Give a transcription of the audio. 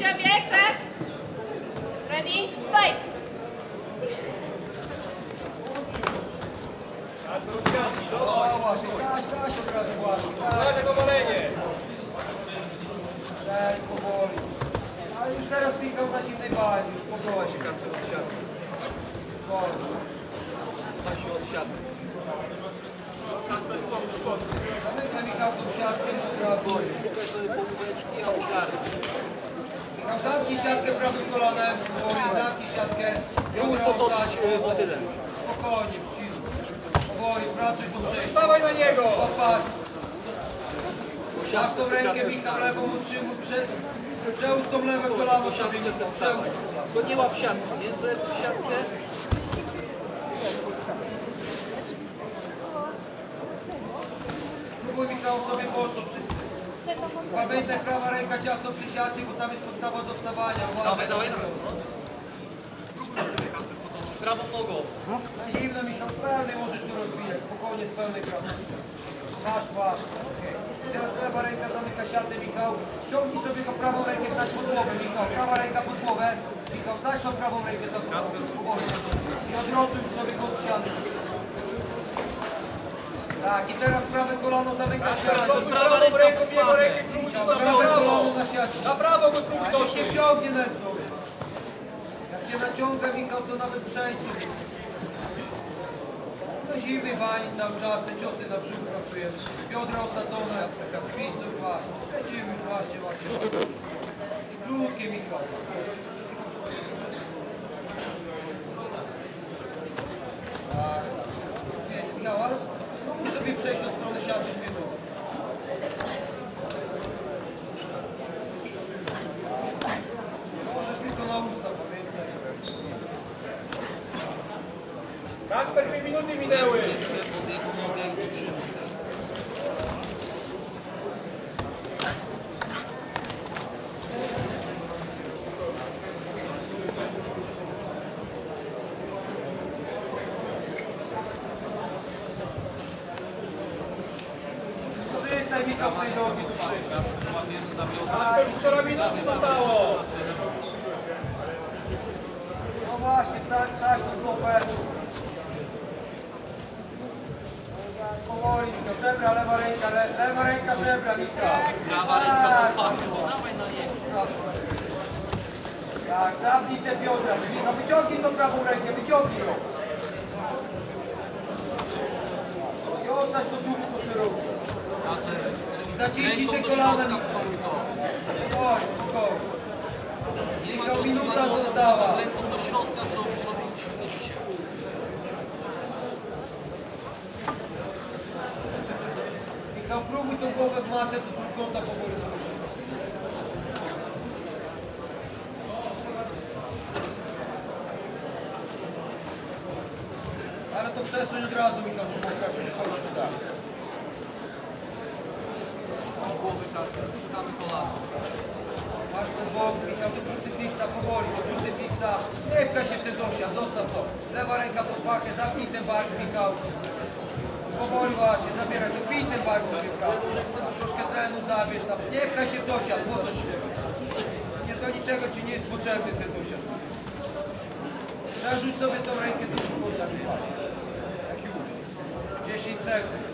gotowie? Czas? Ready? Fight! Kaś od razu właśnie. Dajcie to walenie. Daj powoli. Ale już teraz Michał na zimnej bali. Już spokojnie. Kasper od siatki. Spokojnie. Słuchaj się od siatki. Zamykaj Michał tą siatkę od razu. Boże, szukaj sobie pomóweczki, a ogarnij. Michał, zamknij siatkę prawym kolanem. Powoli, zamknij siatkę. Próbuj potoczyć motylem. Spokojnie, ścisnij. Powoli, pracuj do przejścia. Dawaj na niego! Podpas. Masz tą rękę, Michał, lewą utrzymuj. Przełóż tą lewą kolano Po sobie. siatce se wstawaj. Tylko nie łap siatki, nie? Plecy w siatkę. Próbuj Michał sobie poszło wszystko. Pamiętaj, prawa ręka ciasno przy siacie, bo tam jest podstawa do wstawania. Dawaj. Spróbuj na tyle Kasper potoczyć. Prawą nogą. Na zimno Michał, z pełnej możesz tu rozbijać. Spokojnie, z pełnej prawej. Masz. Okay. Teraz prawa ręka zamyka siatę, Michał. Ściągnij sobie go prawą rękę, wstać pod głowę, Michał. Prawa ręka pod głowę. Michał, wstać tą prawą rękę do głowy. I odrotuj sobie go od ściany. Tak, i teraz prawe kolano zamyka siatę. Prawą ręką, jego rękę próbuj Prawe kolano na siacie. Na prawo go próbuj A jak dotrzeć. się wciągnie na to. Jak cię naciąga, Michał, to nawet przejdź. Do zimnej bani cały czas, te ciosy na brzuch pracujemy. Biodra osadzone, wpisuj właśnie. Lecimy już właśnie. I krótkie, Michał. Tak. Nie, Michał, ale mógł sobie przejść od strony siaty dwie nogi. Możesz tylko na usta, pamiętaj. Kasper, 2 minuty minęły. Pod jego nogę i utrzymaj. Przyznaj Michał z tej nogi tu przyjść. Łapiemy za biodra. Kasper, 1,5 minuty zostało. No właśnie, wstać tą stopę. Powoli, Michał, żebra, lewa ręka, żebra, Michał. Prawa ręka podpadła. Dawaj na niego. Tak, zapnij te biodra, Michał, wyciągnij tą prawą rękę, wyciągnij ją. I ostać to dupsko szeroko. I zaciśnij te kolanem. Spokojnie. Michał, minuta została. Z ręką do środka zrobić ciągnięcie. Michał, próbuj tą głowę w matę do trójkąta powoli skoczyć. Ale to przesuń od razu, Michał, bo potrafisz skoczyć, tak. Masz głowy Kasper, słuchamy kolana. Masz ten bok, Michał, do krucyfiksa, powoli, do krucyfiksa. Nie pchaj się w ten dosiad, zostaw to. Lewa ręka pod pakę, zapnij ten bark, Michał. Powoli właśnie, zabieraj to, pij ten bark sobie w prawo. Troszkę trenu zabierz tam. Nie pchaj się w dosiad, po co się? Nie, do niczego ci nie jest potrzebny ten dosiad. Przerzuć sobie tą rękę do szybko, tak już. 10 sekund.